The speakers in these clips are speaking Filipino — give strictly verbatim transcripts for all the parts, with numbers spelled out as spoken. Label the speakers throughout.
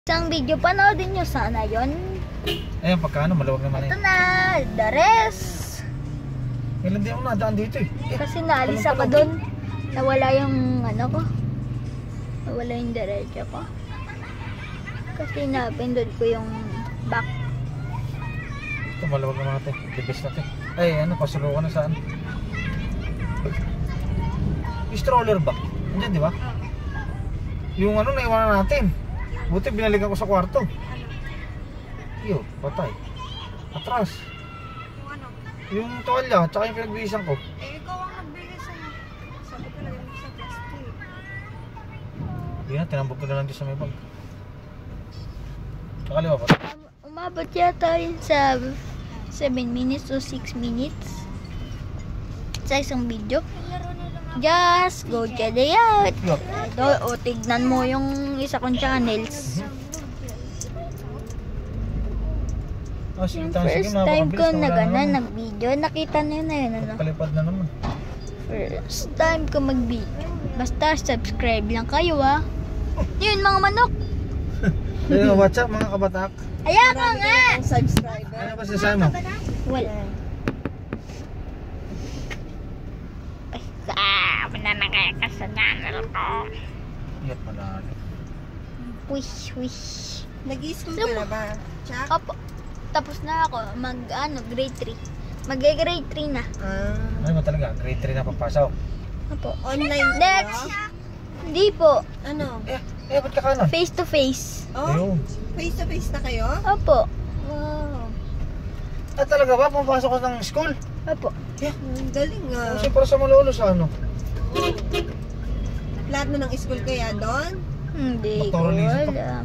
Speaker 1: Isang video, panoodin nyo sana yon.
Speaker 2: Ayan, pagkano, maluwag naman.
Speaker 1: Ito na, the rest.
Speaker 2: Ilan din ako nadaan dito eh.
Speaker 1: Kasi naalis ako doon. Nawala yung ano ko. Nawala yung diretso ko. Kasi napindod ko yung back.
Speaker 2: Ito, maluwag naman natin. The best natin. Ay, ano, pasulukan na saan? Yung stroller ba? Andiyan, di ba? Yung ano, naiwanan natin. Buti binalikan ko sa kwarto. Iyo, patay. Atras.
Speaker 3: Yung ano?
Speaker 2: Yung tuwalya, tsaka yung pinagbihisan ko.
Speaker 3: Eh, ikaw ang nagbili sa... Sabi ko lang yung sa plastic.
Speaker 2: Hindi na, tinambog ko na lang dito sa may bag. Nakaliwa pa.
Speaker 1: Um, umabot yata yun sa seven minutes o six minutes. Sa isang video. Just go check it out. Ito, o tignan mo yung isa kong channels.
Speaker 2: Oh, sige,
Speaker 1: Yung
Speaker 2: tayo, sige,
Speaker 1: first time ko
Speaker 2: napakabilis,
Speaker 1: na
Speaker 2: nawala
Speaker 1: gana,
Speaker 2: naman.
Speaker 1: nag-video. Nakita niyo na yun, ano?
Speaker 2: Palipad na naman.
Speaker 1: First time ko mag-video. Basta subscribe lang kayo, ah. Yun, mga manok.
Speaker 2: Ayun, what's up mga kabatak?
Speaker 1: Ayan ka nga!
Speaker 3: Subscriber.
Speaker 2: Ano ba sasabi mo?
Speaker 1: Wala. Basta, wala na kaya ka sa channel ko.
Speaker 2: Iyat pala.
Speaker 1: Wish, wish.
Speaker 3: Nag-i-school ka na ba? Chuck?
Speaker 1: Opo. Tapos na ako. Mag, ano, grade three. Mag-grade three na.
Speaker 3: Ah.
Speaker 2: Ano ba talaga? Grade three na papasok.
Speaker 1: Opo.
Speaker 3: Online ka
Speaker 1: Next!
Speaker 3: ba?
Speaker 1: Hindi po.
Speaker 3: Ano?
Speaker 2: Eh, eh, ba't ka kanan?
Speaker 1: Face to face.
Speaker 3: Oh?
Speaker 2: Ayun.
Speaker 3: Face to face na kayo?
Speaker 1: Opo.
Speaker 3: Wow.
Speaker 2: Ah, talaga ba? Pumapasok ka ng school?
Speaker 1: Opo.
Speaker 3: Ang galing nga.
Speaker 2: Kasi para sa malolo sa ano?
Speaker 3: Lahat na ng school kaya doon?
Speaker 1: Hindi ko
Speaker 2: Doktor Lisa to.
Speaker 1: alam.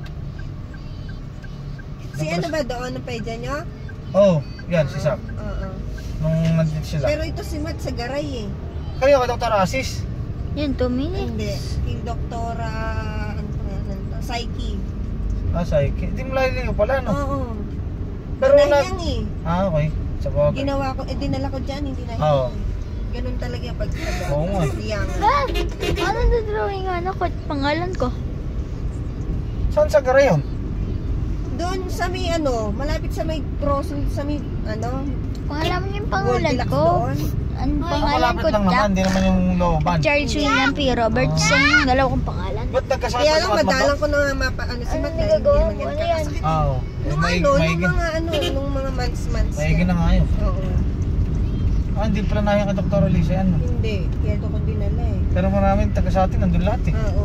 Speaker 3: Si ano ba doon ang pedya nyo?
Speaker 2: Oo, oh, yan, si Sak.
Speaker 3: Oo.
Speaker 2: Nung nandito sila.
Speaker 3: Pero ito si Matt sa Garay eh.
Speaker 2: Kayo ka, Doctor Asis?
Speaker 1: Yun, two minutes.
Speaker 3: Hindi. Yung doktora, ano pangalan to? Psyche.
Speaker 2: Ah, Saiki. Hindi mo layo pala, no?
Speaker 3: Oo.
Speaker 2: Pero
Speaker 3: Pero
Speaker 2: na...
Speaker 3: nahiyang eh.
Speaker 2: Ah, okay. Sa bagay.
Speaker 3: Ginawa ko, eh dinala ko dyan, hindi nahiyang.
Speaker 2: Oo.
Speaker 3: Ganun talaga yung pag
Speaker 2: Oo nga.
Speaker 3: Hiyang.
Speaker 1: Ah! Ano na drawing ano ko? Pangalan ko.
Speaker 2: Saan sa Garayon?
Speaker 3: Doon sa may ano, malapit sa may crossing, sa may ano,
Speaker 1: Kung alam mo yung pangalan
Speaker 3: Goldilocks
Speaker 1: ko.
Speaker 3: doon.
Speaker 1: Ano
Speaker 2: Ang
Speaker 1: pangalan
Speaker 2: malapit
Speaker 1: ko?
Speaker 2: lang naman,
Speaker 1: Jack.
Speaker 2: hindi naman yung looban.
Speaker 1: Charles William P. Robertson. Yung dalaw kong pangalan.
Speaker 2: Ba't nagkasakit
Speaker 3: Kaya
Speaker 2: ba
Speaker 3: lang
Speaker 2: sa matma
Speaker 3: madalang
Speaker 2: to?
Speaker 3: ko na nga mapa, ano si
Speaker 1: Ano
Speaker 3: Matt, dahil hindi
Speaker 1: nagagawa
Speaker 3: naman
Speaker 1: mo?
Speaker 3: yan
Speaker 1: Ano yan?
Speaker 3: kakasakit.
Speaker 2: Ah, oo.
Speaker 3: Nung
Speaker 2: Maig-
Speaker 3: ano, nung
Speaker 2: maigi.
Speaker 3: mga ano, nung mga months-months.
Speaker 2: Maigi na nga yun.
Speaker 3: Oo.
Speaker 2: Ah, hindi pala na yung Doktor Elisa yan, no?
Speaker 3: Hindi, kaya ito ko dinala eh.
Speaker 2: Pero maraming taga sa atin, nandun lahat eh.
Speaker 3: Oo.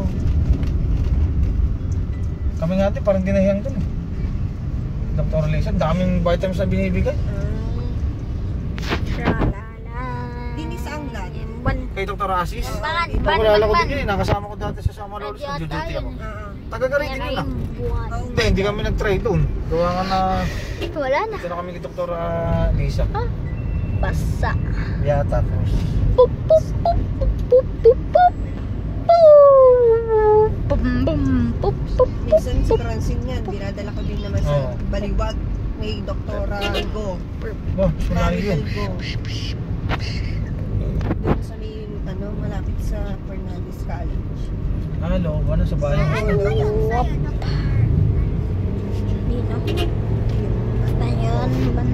Speaker 2: Kami nga din, parang dinahiyang dun eh. Doktor Elisa, daming vitamins na binibigay.
Speaker 3: Ah.
Speaker 1: Tralala.
Speaker 3: Dini sa anglan.
Speaker 1: Ban.
Speaker 2: Kay Doktor Asis.
Speaker 3: Oo.
Speaker 1: Ban.
Speaker 2: Ako
Speaker 1: Ban.
Speaker 2: kilala ko
Speaker 1: Ban.
Speaker 2: din yun eh, nakasama ko dati sa Sama Lolo sa
Speaker 1: Radyata
Speaker 2: duty ako.
Speaker 1: yun.
Speaker 3: Oo.
Speaker 2: Taga-Garidi
Speaker 1: Yan
Speaker 2: yun
Speaker 1: ay
Speaker 2: ah.
Speaker 1: buwan.
Speaker 3: Oo.
Speaker 2: Hindi, hindi kami nag-try doon. Gawa nga na,
Speaker 1: Wala na.
Speaker 2: dito na kami kay Doktor uh, Lisa.
Speaker 1: Ah, basa.
Speaker 2: Yata, tapos.
Speaker 1: Pup, pup, pup, pup, pup, pup, pup. Pup, bum, bum, pup, pup, pup,
Speaker 3: Minsan si
Speaker 1: pup.
Speaker 3: Francine yan, dinadala ko din naman sa
Speaker 2: Oo.
Speaker 3: Baliwag. May Doktora Go.
Speaker 2: Oh, sumali
Speaker 3: Mariel
Speaker 2: yun.
Speaker 3: Go. Doon sa may, ano, malapit sa Fernandez College.
Speaker 2: Ah, loob ba na sa bayan?
Speaker 1: Wop. Dino. Basta yun. Ban.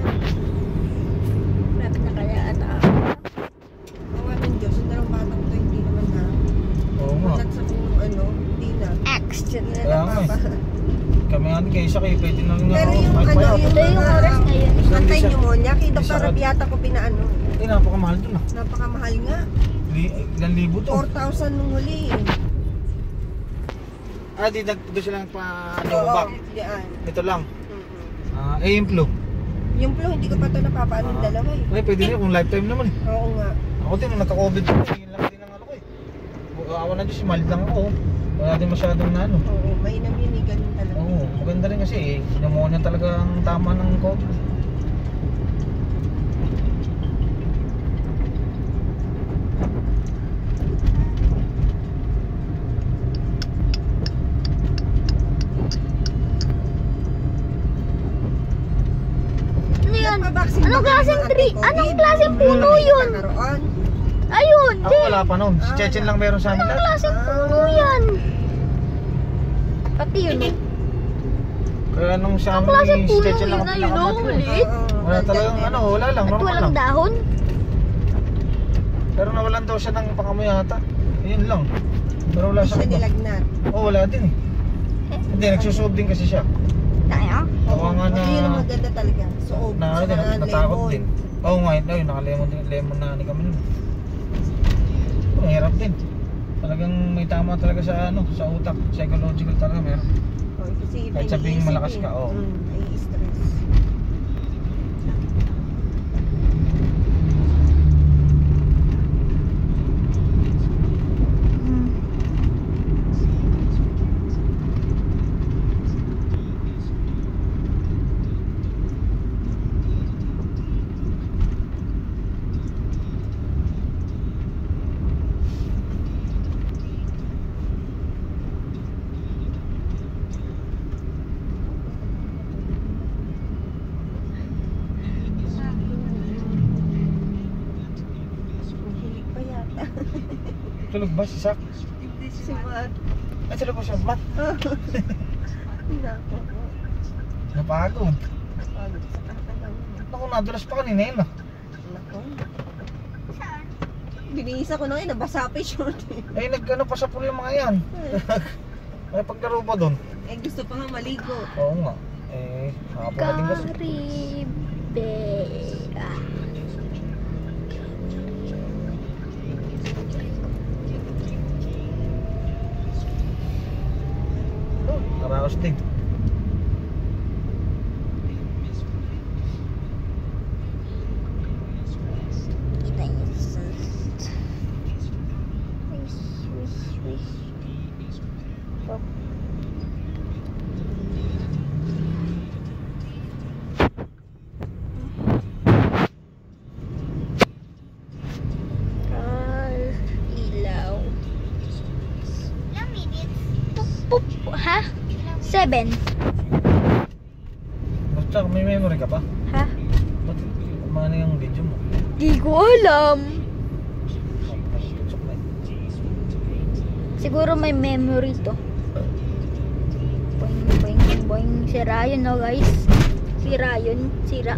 Speaker 1: Lapit na kaya ata.
Speaker 3: Awa ng Diyos, yung dalawang batang to, hindi naman na.
Speaker 2: Oo nga.
Speaker 3: Ulat sa kung ano, hindi na.
Speaker 1: Action na
Speaker 2: Kaya nga eh. Kami nga din kayo siya kayo, pwede na nga.
Speaker 3: Pero yung
Speaker 2: kahit
Speaker 3: ano,
Speaker 2: payat.
Speaker 3: yung
Speaker 1: Ito yung
Speaker 3: mga
Speaker 1: oras ngayon.
Speaker 3: anti-pneumonia, kay
Speaker 2: Hindi
Speaker 3: Doktor
Speaker 2: siya-
Speaker 3: Rabiata ko pinaano.
Speaker 2: Eh, napakamahal dun ah.
Speaker 3: Napakamahal nga.
Speaker 2: Li, ilang libo to.
Speaker 3: four thousand nung huli eh.
Speaker 2: Ah, di nag- doon sila
Speaker 3: Oo,
Speaker 2: nagpa-back.
Speaker 3: diyan.
Speaker 2: Ito lang.
Speaker 3: Mm-mm.
Speaker 2: Ah, eh, yung flu.
Speaker 3: Yung flu, hindi ko pa ito napapaano yung
Speaker 2: Ah.
Speaker 3: dalawa eh.
Speaker 2: Ay, pwede na yun kung lifetime naman.
Speaker 3: Oo nga.
Speaker 2: Ako din, nung nagka-COVID ko, yun lang din ang ano ko eh. Awa na Diyos, mild lang ako. Wala din masyadong na ano.
Speaker 3: Oo, mainam yun eh, ganun talaga.
Speaker 2: Oo, maganda rin kasi eh. Pneumonia talaga ang tama ng COVID.
Speaker 1: Ano yun?
Speaker 3: Nagpa-vaccine
Speaker 1: Anong
Speaker 3: ba kayo
Speaker 1: klaseng
Speaker 3: ng
Speaker 1: tree?
Speaker 3: anti-COVID?
Speaker 1: Anong klaseng
Speaker 3: Wala
Speaker 1: puno
Speaker 3: kayo
Speaker 1: yun?
Speaker 3: nagkakaroon?
Speaker 1: Ayun,
Speaker 2: Ako
Speaker 1: di.
Speaker 2: wala pa noon. Si
Speaker 3: Ah,
Speaker 2: Chechen lang meron sa amin
Speaker 1: Anong
Speaker 2: lahat.
Speaker 1: klaseng puno yan? Pati yun eh.
Speaker 2: Kaya nung sa
Speaker 1: Ang klase
Speaker 2: amin,
Speaker 1: puno
Speaker 2: stretch
Speaker 1: yun
Speaker 2: lang
Speaker 1: na
Speaker 2: ang
Speaker 1: yun, oh,
Speaker 2: pinakamatlo.
Speaker 1: maliit.
Speaker 2: Wala talagang ano, wala lang,
Speaker 1: At
Speaker 2: normal
Speaker 1: walang
Speaker 2: lang.
Speaker 1: dahon.
Speaker 2: Pero nawalan daw siya ng pangamoy yata. Yun lang. Pero wala
Speaker 3: Hindi
Speaker 2: siya
Speaker 3: siya
Speaker 2: iba.
Speaker 3: nilagnat.
Speaker 2: Oo, wala din eh. Hindi, nagsusuob din kasi siya.
Speaker 1: Tayo?
Speaker 2: Oo nga na,
Speaker 3: Yun ang maganda talaga. Suob.
Speaker 2: na,
Speaker 3: Saka
Speaker 2: na, natakot
Speaker 3: lemon.
Speaker 2: din. Oo nga, yun, ayun, naka-lemon din, lemon na ni kami nun. Ang hirap din. Talagang may tama talaga sa ano, sa utak, psychological talaga meron.
Speaker 3: Oh, kasi iba
Speaker 2: Kahit sabihing
Speaker 3: iniisip
Speaker 2: malakas
Speaker 3: eh.
Speaker 2: ka, oo.
Speaker 3: Mm, nai-stress.
Speaker 1: Hmm.
Speaker 3: Mahilig pa yata.
Speaker 2: Tulog ba si Sak?
Speaker 3: Si Matt.
Speaker 2: Ay, tulog ba siya? Mat?
Speaker 3: Nako.
Speaker 2: Napagod.
Speaker 3: Pagod sa katawan.
Speaker 2: Naku, nadulas pa kanina yun ah.
Speaker 3: Nako. Binihisa ko na yun, nabasa pa yung short eh.
Speaker 2: Ay, nag-ano pa sa pool yung mga yan. May paglaro pa doon.
Speaker 3: Eh gusto pa nga maligo.
Speaker 2: Oo nga. Eh, nakapala din kasi.
Speaker 1: Karibera.
Speaker 2: Oh, karaos din.
Speaker 1: Kita niyo. Wish, wish, wish. Oh. Car, ilaw. Ilang minutes? Pup, pup, ha? Seven.
Speaker 2: Basta may memory ka pa?
Speaker 1: Ha?
Speaker 2: Ba't kumana yung video mo?
Speaker 1: Di ko alam.
Speaker 2: Tutsok na eh.
Speaker 1: Siguro may memory to. Boing, boing, boing. Sira yun, no guys? Sira yun. Sira.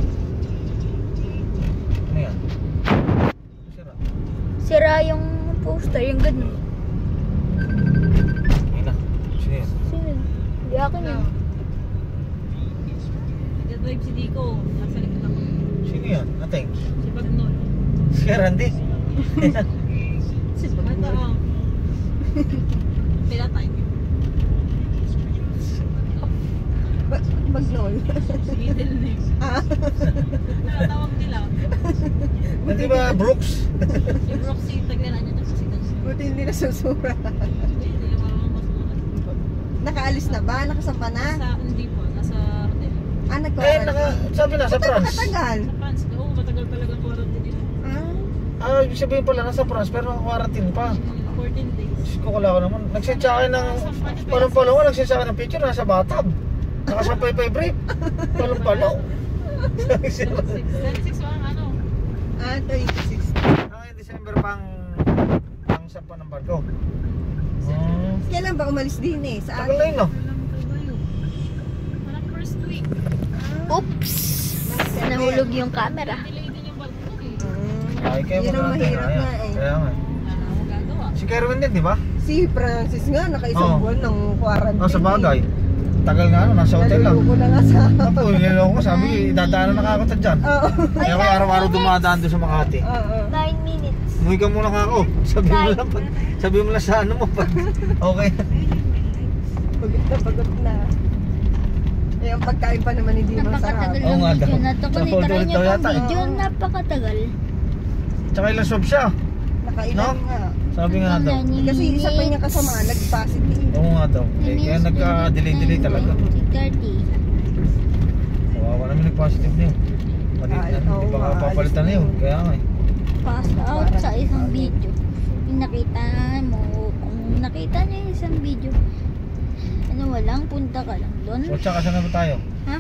Speaker 2: Ano yan? Sira.
Speaker 1: Sira yung poster, yung ganun.
Speaker 2: Ayun na. Sino yan?
Speaker 1: Sino? Hindi akin yun.
Speaker 3: Nag-drive si Dico. Nasa likod ako.
Speaker 2: Sino yan? Ateng?
Speaker 3: Si Bagnoy.
Speaker 2: Si Randy.
Speaker 3: Si Bagnoy. Pila tayo. Bagnoy. Middle name. Ah. Ano tawag nila?
Speaker 2: Hindi ba Brooks?
Speaker 3: Si Roxy, taglaran niya kasi kasi. Buti hindi nasusura. Hindi, hindi naman marunong masura. Nakaalis na ba? Nakasampa na? Nasa, hindi po. Nasa hotel. Ah,
Speaker 2: Eh,
Speaker 3: nag-quarantine.
Speaker 2: naka, sabi na, sa France.
Speaker 3: Matagal.
Speaker 4: Sa France, oo, matagal talaga quarantine nila.
Speaker 3: Ah.
Speaker 2: Ah, ibig sabihin pala, nasa France, pero naka-quarantine pa.
Speaker 4: fourteen days.
Speaker 2: Diyos ko, kala ko naman. Nagsend sa akin ng, palong-palong ko, nagsend sa akin ng picture, nasa bathtub. Nakasampay pa yung brief. Palong-palong.
Speaker 4: twenty-six ang ano.
Speaker 3: Ah, twenty-six.
Speaker 2: Ang December pang, pang sampa ng barko. Hmm.
Speaker 3: Kailan ba umalis din eh? Sa
Speaker 2: Tagal na yun, no?
Speaker 4: Parang first week.
Speaker 1: Oops! Nahulog yung camera.
Speaker 4: Delay din yung bag ko eh.
Speaker 2: Ay, kaya
Speaker 3: Yun ang
Speaker 2: mag-aantay
Speaker 3: mahirap
Speaker 2: na yan.
Speaker 3: nga eh.
Speaker 2: Kaya nga.
Speaker 4: Wala akong gagawa.
Speaker 2: Si Kerwin din, di ba?
Speaker 3: Si Francis nga, naka-isang
Speaker 2: Oo.
Speaker 3: buwan ng quarantine.
Speaker 2: Oh, sa bagay. Tagal nga, ano, nasa hotel lang.
Speaker 3: Naluloko na nga sa...
Speaker 2: Ako, niloloko ko, sabi, dadaanan na kakata dyan.
Speaker 3: Oo.
Speaker 2: Kaya ako araw-araw dumadaan doon sa Makati.
Speaker 3: Oo.
Speaker 1: Nine minutes.
Speaker 2: Umuwi ka muna ka ako. Sabi mo lang, pag, sabi mo lang sa ano mo, pag, okay.
Speaker 3: Pagod na, pagod na. Eh, ang pagkain pa naman hindi masarap.
Speaker 1: Napakatagal
Speaker 2: Oo
Speaker 1: ng
Speaker 2: nga
Speaker 1: video
Speaker 2: daw.
Speaker 1: na to.
Speaker 2: Tsaka
Speaker 1: Kung itry
Speaker 2: ulit
Speaker 1: nyo
Speaker 2: daw
Speaker 1: tong
Speaker 2: yata eh.
Speaker 1: video, napakatagal.
Speaker 2: Tsaka ilang sob siya.
Speaker 3: Nakailan
Speaker 2: No?
Speaker 3: nga.
Speaker 2: Sabi nga daw.
Speaker 3: Kasi isa pa niya kasama, nag-positive.
Speaker 2: Oo nga daw. Eh, kaya nagka-delay-delay talaga.
Speaker 1: thirty.
Speaker 2: Kawawa namin nag-positive na yun. Mali,
Speaker 3: Ay,
Speaker 2: hindi
Speaker 3: oo
Speaker 2: ba
Speaker 3: nga,
Speaker 2: papalitan na
Speaker 3: alis
Speaker 2: yun?
Speaker 3: na yun.
Speaker 2: Kaya nga eh.
Speaker 1: Pass out sa isang video. Yung nakita mo, kung nakita niyo yung isang video, ano walang, punta ka lang doon.
Speaker 2: So, tsaka saan na ba tayo?
Speaker 1: Ha?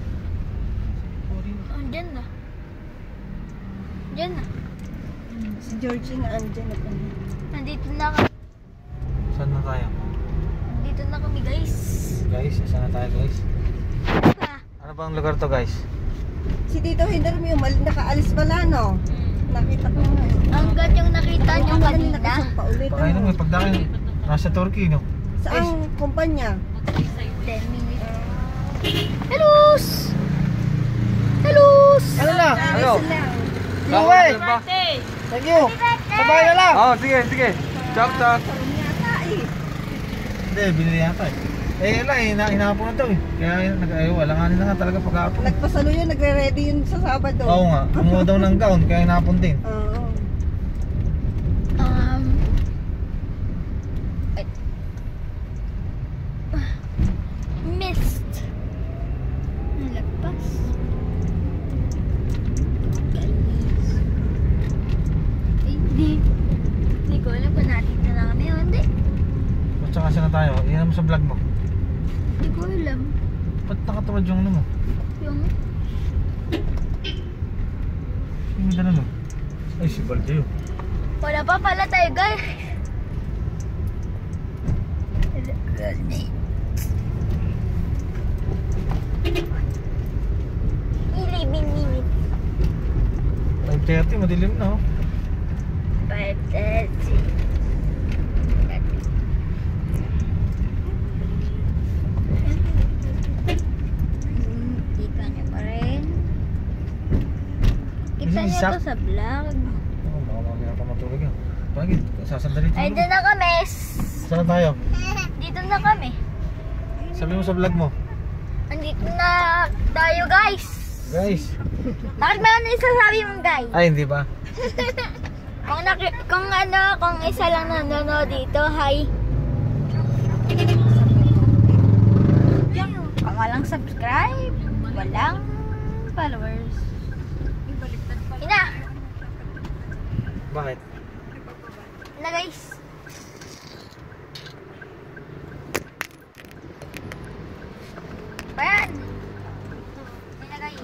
Speaker 1: Oh, dyan na. Dyan na.
Speaker 3: Si Georgie na andyan na.
Speaker 1: Nandito na ka.
Speaker 2: Saan na tayo?
Speaker 1: Nandito na na kami guys.
Speaker 2: Guys, saan na tayo guys?
Speaker 1: Diba?
Speaker 2: Ano bang lugar to guys?
Speaker 3: Si Tito Hinder mo yung mal- nakaalis pala, no? Nakita ko nga.
Speaker 1: Hanggat yung nakita nyo kanina.
Speaker 3: Nakasampa ulit.
Speaker 2: Baka yun may pagdakin. Nasa Turkey, no?
Speaker 3: Saan kumpanya?
Speaker 1: ten minutes. Hellos! Hellos!
Speaker 2: Ano na? Ano?
Speaker 3: Alis lang.
Speaker 2: Luway!
Speaker 4: Birthday!
Speaker 2: Thank you! Sabay na lang!
Speaker 5: Oh, sige, sige. Chop, chop.
Speaker 3: Karoon yata eh.
Speaker 2: Hindi, binili yata eh. Eh, yun lang, ina inahapon na to eh. Kaya nag ay, walanganin na nga talaga pag-hapon.
Speaker 3: Nagpasalo yun, nagre-ready yun sa Sabado.
Speaker 2: Oo nga, kumuha daw ng gown, kaya inahapon din.
Speaker 3: Oo.
Speaker 1: Um, ay- mist. Nalagpas. Galis. Ay, Hindi. Hindi ko alam kung natin na lang kami o hindi.
Speaker 2: At saka saan na tayo? Iyan mo sa vlog mo.
Speaker 1: Hindi ko alam.
Speaker 2: Ba't nakatuwad yung ano mo?
Speaker 1: Yung
Speaker 2: Yung dala mo? Ay, si Balde yun.
Speaker 1: wala pa pala tayo guys. eleven minutes.
Speaker 2: five thirty, madilim na oh.
Speaker 1: five thirty. Kita niyo pa rin. Kita
Speaker 2: Isang
Speaker 1: niyo
Speaker 2: isak.
Speaker 1: to sa vlog.
Speaker 2: Oo, baka mamaya pa matulog yan. Bakit? Sasandali
Speaker 1: Ay,
Speaker 2: tulog.
Speaker 1: doon na kami.
Speaker 2: Saan na tayo?
Speaker 1: Dito na kami.
Speaker 2: Sabi mo sa vlog mo.
Speaker 1: Andito na tayo guys.
Speaker 2: Guys.
Speaker 1: Bakit ba ano yung sasabi mo guys?
Speaker 2: Ay, hindi ba?
Speaker 1: Kung, naki, kung ano, kung isa lang nanonood dito, hi. Kung walang subscribe, walang followers. Ina!
Speaker 2: Bakit?
Speaker 1: Ina guys. Ayan. Ina guys.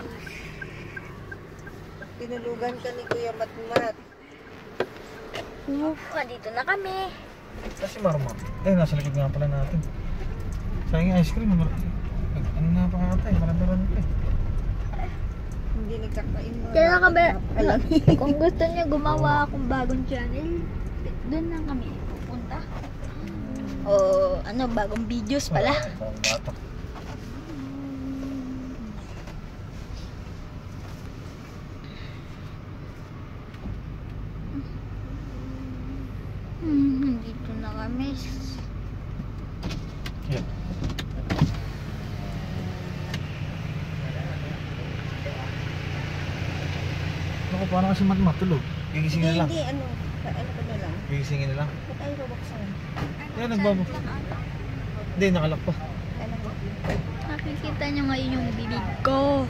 Speaker 3: Tinulugan ka ni Kuya Matmat.
Speaker 1: Uh, dito na kami.
Speaker 2: Kasi marma. Eh, nasa likod nga pala natin. Sayang yung ice cream. Mar- ano na pa nga tayo? Marami-rami pa eh.
Speaker 3: Hindi nagkakain mo.
Speaker 1: Kaya kami,
Speaker 3: Alam.
Speaker 1: kung gusto niya gumawa akong bagong channel, doon lang kami pupunta. O ano, bagong videos pala.
Speaker 2: Parang bata.
Speaker 1: Hmm, dito na kami.
Speaker 2: Yeah. Ako, paano kasi mat matulog? Gigisingin na lang.
Speaker 3: Hindi, ano. Ano ka na lang.
Speaker 2: Gigisingin na lang.
Speaker 3: Ba't tayo babaksan?
Speaker 2: Kaya nagbabo. Hindi, nakalak pa.
Speaker 3: Ano ba?
Speaker 1: Nakikita niyo ngayon yung bibig ko.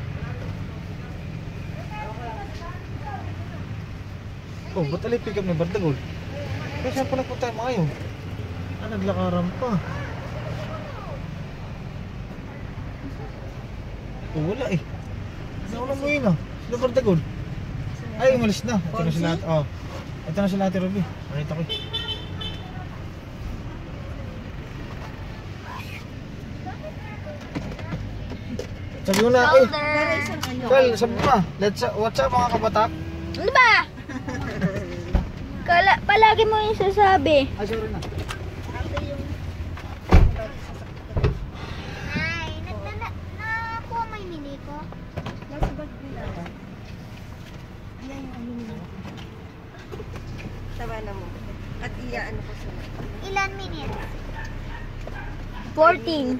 Speaker 2: Oh, ba't alay pick up ni Bardagol? Kaya saan pala po tayo ngayon? Ah, naglakaran pa. Oh, wala eh. Nauna mo yun ah. Sino Bardagol? Ay, umalis na. Ito na sila. Oh. Ito na sila Ate Ruby. Nakita ko eh. Sabi mo na, eh.
Speaker 1: Shoulder.
Speaker 2: Kal, sabi mo na. Let's, what's up mga kabatak?
Speaker 1: Ano ba? Kala, palagi mo yung sasabi.
Speaker 2: Ah, sorry na.
Speaker 1: Ay, nagtala, nakuha mo yung mini ko.
Speaker 3: Nasa bag nila. Yan yung ano nila. Tawanan mo. At iyaano ko sila.
Speaker 1: Ilan minutes? fourteen.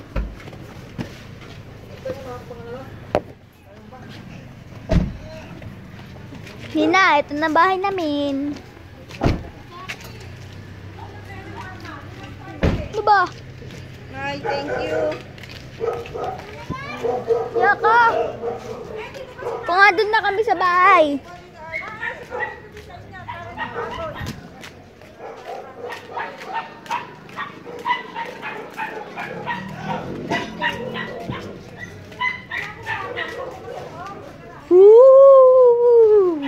Speaker 1: Hina, ito na bahay namin. Ano ba?
Speaker 3: Hi, thank you.
Speaker 1: Yaka! Kung nga doon na kami sa bahay. Woo!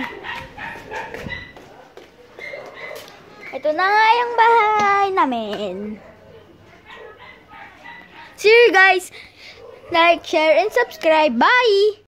Speaker 1: Ito na nga yung bahay namin. See you guys. Like, share, and subscribe. Bye!